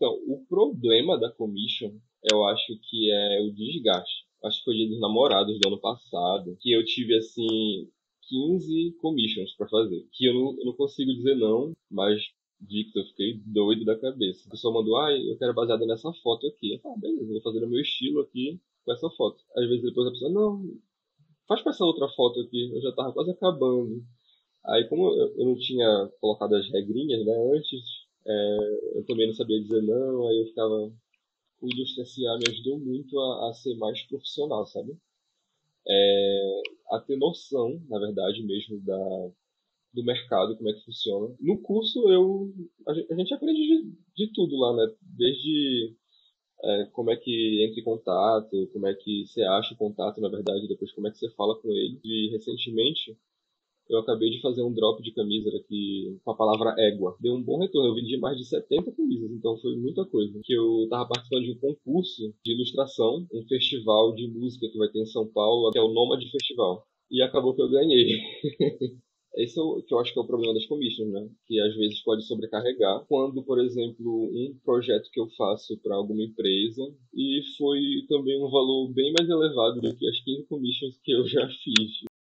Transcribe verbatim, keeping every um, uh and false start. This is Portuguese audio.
Então, o problema da commission, eu acho que é o desgaste. Acho que foi dia dos namorados do ano passado, que eu tive, assim, quinze commissions pra fazer. Que eu não, eu não consigo dizer não, mas, Victor, eu fiquei doido da cabeça. A pessoa mandou, ah, eu quero baseada nessa foto aqui. Eu falei, ah, beleza, vou fazer no meu estilo aqui com essa foto. Às vezes depois a pessoa, não, faz com essa outra foto aqui. Eu já tava quase acabando. Aí, como eu eu não tinha colocado as regrinhas, né, antes, é, eu também não sabia dizer não, aí eu ficava. O Indústria S A me ajudou muito a, a ser mais profissional, sabe? É, a ter noção, na verdade, mesmo da, do mercado, como é que funciona. No curso, eu, a, gente, a gente aprende de, de tudo lá, né? Desde é, como é que entra em contato, como é que você acha o contato, na verdade, depois como é que você fala com ele. E recentemente, eu acabei de fazer um drop de camisa aqui com a palavra égua. Deu um bom retorno. Eu vendi mais de setenta camisas, então foi muita coisa. Que eu tava participando de um concurso de ilustração, um festival de música que vai ter em São Paulo, que é o Nômade Festival. E acabou que eu ganhei. Esse é o que eu acho que é o problema das commissions, né? Que às vezes pode sobrecarregar. Quando, por exemplo, um projeto que eu faço para alguma empresa e foi também um valor bem mais elevado do que as quinze commissions que eu já fiz.